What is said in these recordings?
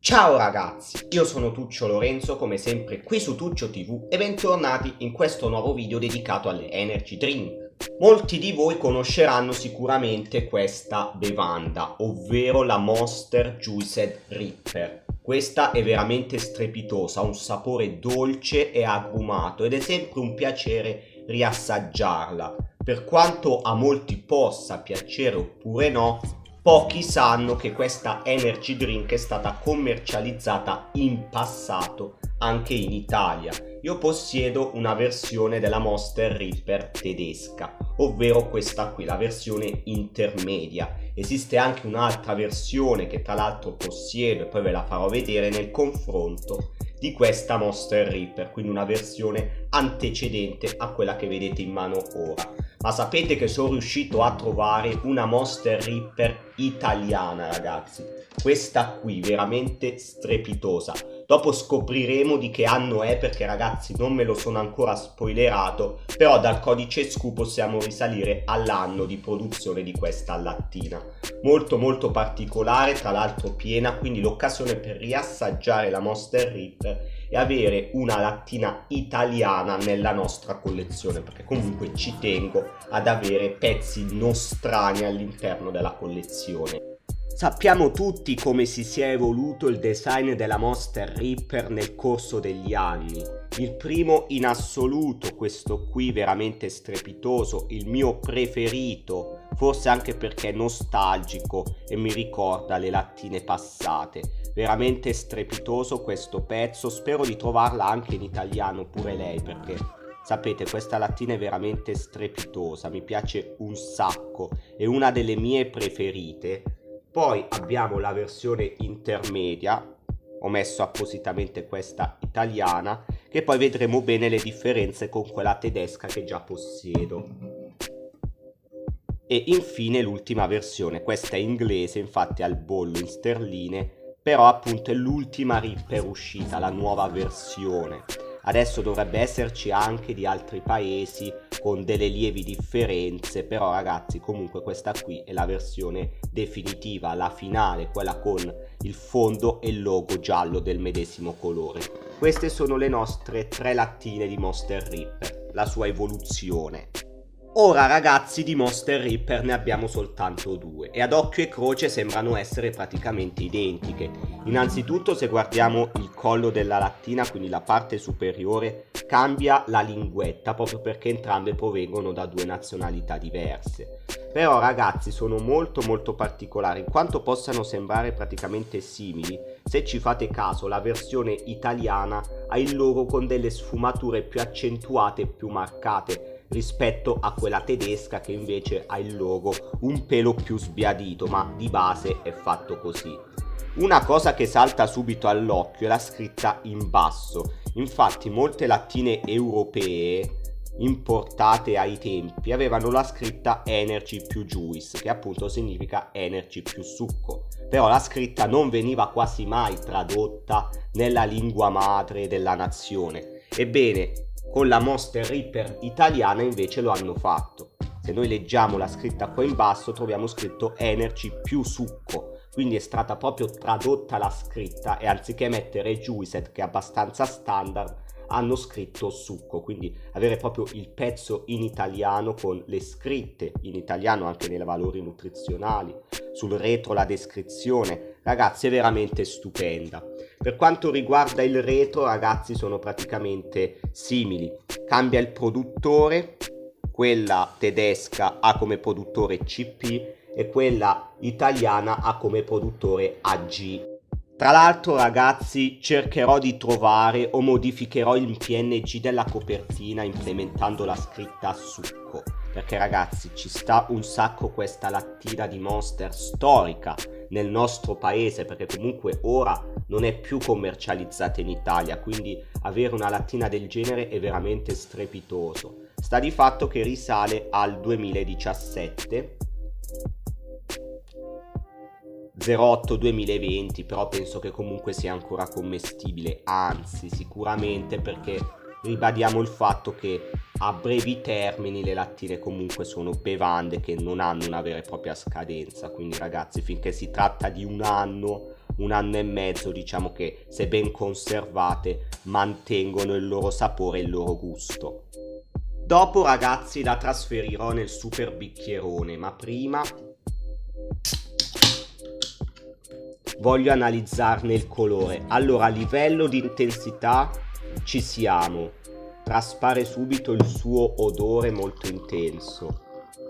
Ciao ragazzi, io sono Tuccio Lorenzo, come sempre qui su Tuccio TV e bentornati in questo nuovo video dedicato alle Energy Drink. Molti di voi conosceranno sicuramente questa bevanda, ovvero la Monster Juiced Ripper. Questa è veramente strepitosa, ha un sapore dolce e agrumato ed è sempre un piacere riassaggiarla. Per quanto a molti possa piacere oppure no, pochi sanno che questa energy drink è stata commercializzata in passato anche in Italia. Io possiedo una versione della Monster Ripper tedesca, ovvero questa qui, la versione intermedia. Esiste anche un'altra versione che tra l'altro possiedo e poi ve la farò vedere nel confronto di questa Monster Ripper, quindi una versione antecedente a quella che vedete in mano ora. Ma sapete che sono riuscito a trovare una Monster Ripper italiana, ragazzi? Questa qui, veramente strepitosa. Dopo scopriremo di che anno è, perché ragazzi non me lo sono ancora spoilerato, però dal codice SKU possiamo risalire all'anno di produzione di questa lattina. Molto particolare, tra l'altro piena, quindi l'occasione per riassaggiare la Monster Ripper e avere una lattina italiana nella nostra collezione, perché comunque ci tengo ad avere pezzi nostrani all'interno della collezione. Sappiamo tutti come si sia evoluto il design della Monster Ripper nel corso degli anni. Il primo in assoluto, questo qui veramente strepitoso, il mio preferito, forse anche perché è nostalgico e mi ricorda le lattine passate. Veramente strepitoso questo pezzo, spero di trovarla anche in italiano pure lei, perché sapete questa lattina è veramente strepitosa, mi piace un sacco, è una delle mie preferite. Poi abbiamo la versione intermedia, ho messo appositamente questa italiana, che poi vedremo bene le differenze con quella tedesca che già possiedo. E infine l'ultima versione, questa è inglese, infatti ha il bollo in sterline, però appunto è l'ultima Ripper uscita, la nuova versione. Adesso dovrebbe esserci anche di altri paesi con delle lievi differenze, però ragazzi comunque questa qui è la versione definitiva, la finale, quella con il fondo e il logo giallo del medesimo colore. Queste sono le nostre 3 lattine di Monster Ripper, la sua evoluzione. Ora ragazzi, di Monster Ripper ne abbiamo soltanto 2 e ad occhio e croce sembrano essere praticamente identiche. Innanzitutto, se guardiamo il collo della lattina, quindi la parte superiore, cambia la linguetta proprio perché entrambe provengono da 2 nazionalità diverse. Però ragazzi sono molto particolari, in quanto possano sembrare praticamente simili. Se ci fate caso, la versione italiana ha il logo con delle sfumature più accentuate e più marcate rispetto a quella tedesca, che invece ha il logo un pelo più sbiadito, ma di base è fatto così. Una cosa che salta subito all'occhio è la scritta in basso. Infatti molte lattine europee importate ai tempi avevano la scritta Energy più Juice, che appunto significa Energy più succo, però la scritta non veniva quasi mai tradotta nella lingua madre della nazione. Ebbene, con la Monster Ripper italiana invece lo hanno fatto. Se noi leggiamo la scritta qua in basso troviamo scritto Energy più succo, quindi è stata proprio tradotta la scritta e anziché mettere Juiced, che è abbastanza standard, hanno scritto succo, quindi avere proprio il pezzo in italiano con le scritte in italiano anche nei valori nutrizionali, sul retro la descrizione, ragazzi è veramente stupenda. Per quanto riguarda il retro, ragazzi, sono praticamente simili. Cambia il produttore, quella tedesca ha come produttore CP e quella italiana ha come produttore AG. Tra l'altro ragazzi cercherò di trovare o modificherò il PNG della copertina implementando la scritta succo, perché ragazzi ci sta un sacco questa lattina di Monster storica nel nostro paese, perché comunque ora non è più commercializzata in Italia, quindi avere una lattina del genere è veramente strepitoso. Sta di fatto che risale al 2017, 08-2020, però penso che comunque sia ancora commestibile, anzi sicuramente, perché ribadiamo il fatto che a brevi termini le lattine comunque sono bevande che non hanno una vera e propria scadenza, quindi ragazzi finché si tratta di un anno un anno e mezzo, diciamo che se ben conservate mantengono il loro sapore e il loro gusto. Dopo ragazzi la trasferirò nel super bicchierone, ma prima voglio analizzarne il colore. Allora, a livello di intensità ci siamo. Traspare subito il suo odore molto intenso.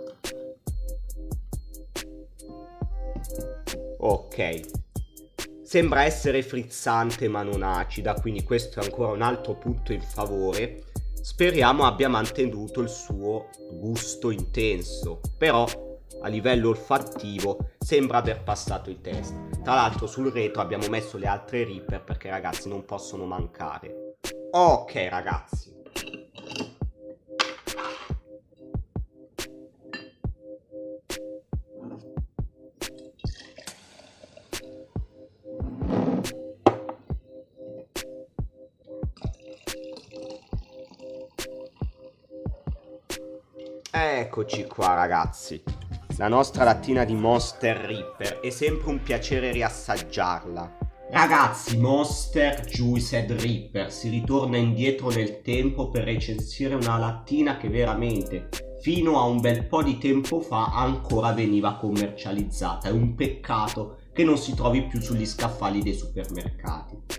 Ok. Sembra essere frizzante ma non acida, quindi questo è ancora un altro punto in favore. Speriamo abbia mantenuto il suo gusto intenso, però a livello olfattivo sembra aver passato il test. Tra l'altro sul retro abbiamo messo le altre Ripper perché ragazzi non possono mancare. Ok ragazzi. Eccoci qua ragazzi, la nostra lattina di Monster Ripper, è sempre un piacere riassaggiarla. Ragazzi, Monster Juiced Ripper, si ritorna indietro nel tempo per recensire una lattina che veramente fino a un bel po' di tempo fa ancora veniva commercializzata. È un peccato che non si trovi più sugli scaffali dei supermercati.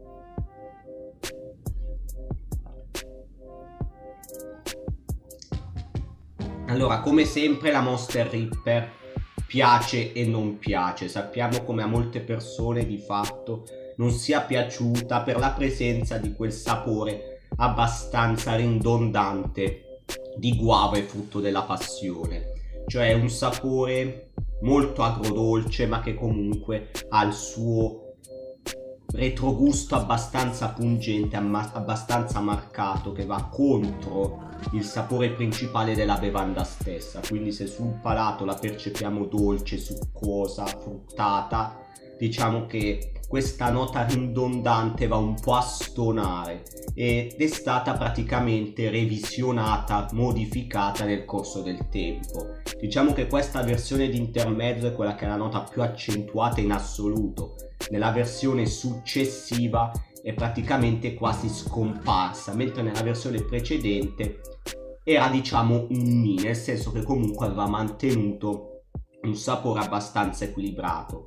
Allora, come sempre la Monster Ripper piace e non piace. Sappiamo come a molte persone di fatto non sia piaciuta per la presenza di quel sapore abbastanza ridondante di guava e frutto della passione. Cioè un sapore molto agrodolce ma che comunque ha il suo retrogusto abbastanza pungente, abbastanza marcato, che va contro il sapore principale della bevanda stessa. Quindi se sul palato la percepiamo dolce, succosa, fruttata, diciamo che questa nota ridondante va un po' a stonare ed è stata praticamente revisionata, modificata nel corso del tempo. Diciamo che questa versione di intermezzo è quella che è la nota più accentuata in assoluto. Nella versione successiva è praticamente quasi scomparsa, mentre nella versione precedente era diciamo un Mi, nel senso che comunque aveva mantenuto un sapore abbastanza equilibrato.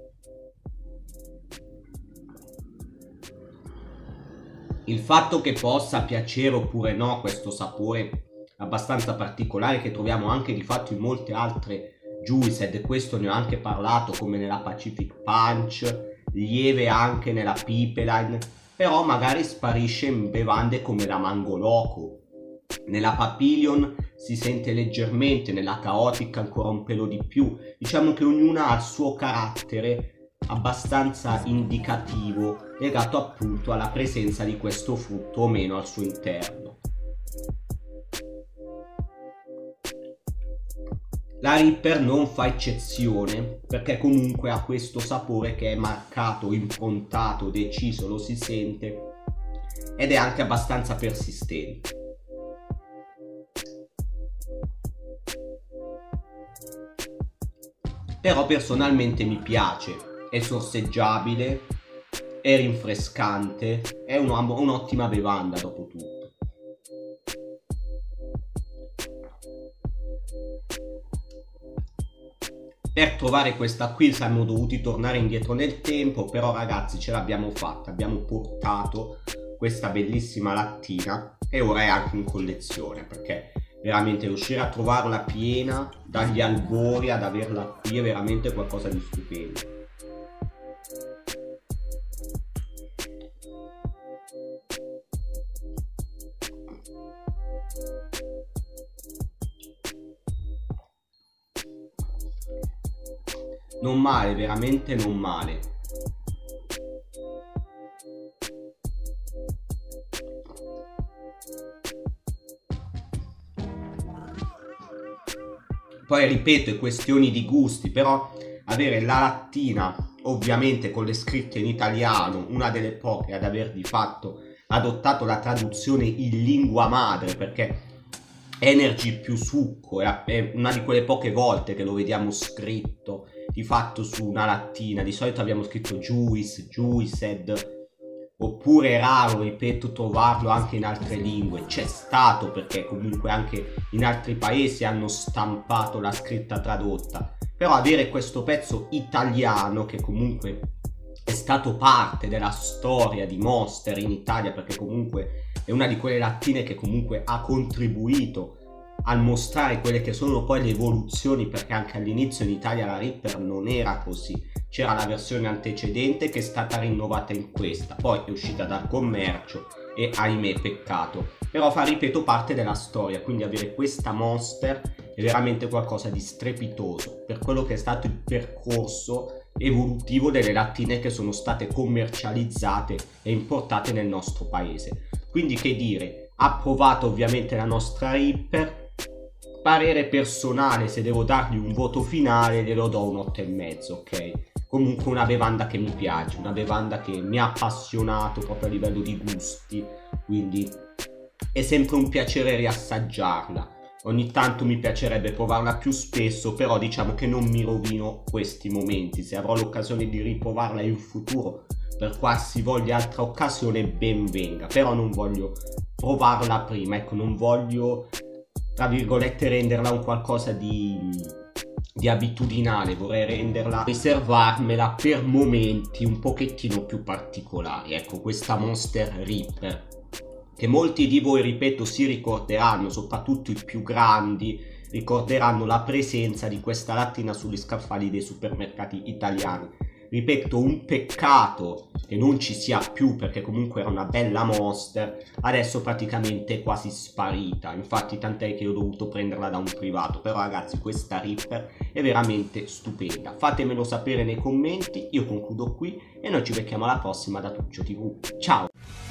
Il fatto che possa piacere oppure no questo sapore abbastanza particolare che troviamo anche di fatto in molte altre Juiced, questo ne ho anche parlato, come nella Pacific Punch, lieve anche nella Pipeline, però magari sparisce in bevande come la Mango Loco. Nella Papillon si sente leggermente, nella Chaotic ancora un pelo di più. Diciamo che ognuna ha il suo carattere abbastanza indicativo, legato appunto alla presenza di questo frutto o meno al suo interno. La Ripper non fa eccezione, perché comunque ha questo sapore che è marcato, improntato, deciso, lo si sente, ed è anche abbastanza persistente. Però personalmente mi piace, è sorseggiabile, è rinfrescante, è un'ottima bevanda dopo tutto. Per trovare questa qui siamo dovuti tornare indietro nel tempo, però ragazzi ce l'abbiamo fatta, abbiamo portato questa bellissima lattina e ora è anche in collezione, perché veramente riuscire a trovarla piena dagli albori ad averla qui è veramente qualcosa di stupendo. Non male, veramente non male. Poi ripeto, è questioni di gusti, però avere la lattina ovviamente con le scritte in italiano, una delle poche ad aver di fatto adottato la traduzione in lingua madre, perché Energy più succo è una di quelle poche volte che lo vediamo scritto di fatto su una lattina. Di solito abbiamo scritto juice, juiced, oppure è raro, ripeto, trovarlo anche in altre lingue. C'è stato, perché comunque anche in altri paesi hanno stampato la scritta tradotta, però avere questo pezzo italiano, che comunque è stato parte della storia di Monster in Italia, perché comunque è una di quelle lattine che comunque ha contribuito a mostrare quelle che sono poi le evoluzioni, perché anche all'inizio in Italia la Ripper non era così, c'era la versione antecedente che è stata rinnovata in questa, poi è uscita dal commercio e ahimè peccato, però fa, ripeto, parte della storia, quindi avere questa Monster è veramente qualcosa di strepitoso per quello che è stato il percorso evolutivo delle lattine che sono state commercializzate e importate nel nostro paese. Quindi che dire, approvato ovviamente la nostra Ripper. Parere personale, se devo dargli un voto finale glielo do un 8,5, ok? Comunque una bevanda che mi piace, una bevanda che mi ha appassionato proprio a livello di gusti, quindi è sempre un piacere riassaggiarla. Ogni tanto mi piacerebbe provarla più spesso, però diciamo che non mi rovino questi momenti. Se avrò l'occasione di riprovarla in futuro per qualsivoglia altra occasione, ben venga, però non voglio provarla prima, ecco, non voglio, tra virgolette, renderla un qualcosa di abitudinale, vorrei renderla, riservarmela per momenti un pochettino più particolari. Ecco, questa Monster Ripper, che molti di voi, ripeto, si ricorderanno, soprattutto i più grandi, ricorderanno la presenza di questa lattina sugli scaffali dei supermercati italiani. Ripeto, un peccato che non ci sia più, perché comunque era una bella Monster, adesso praticamente è quasi sparita, infatti tant'è che ho dovuto prenderla da un privato. Però ragazzi, questa Ripper è veramente stupenda, fatemelo sapere nei commenti. Io concludo qui e noi ci becchiamo alla prossima da Tuccio TV, ciao!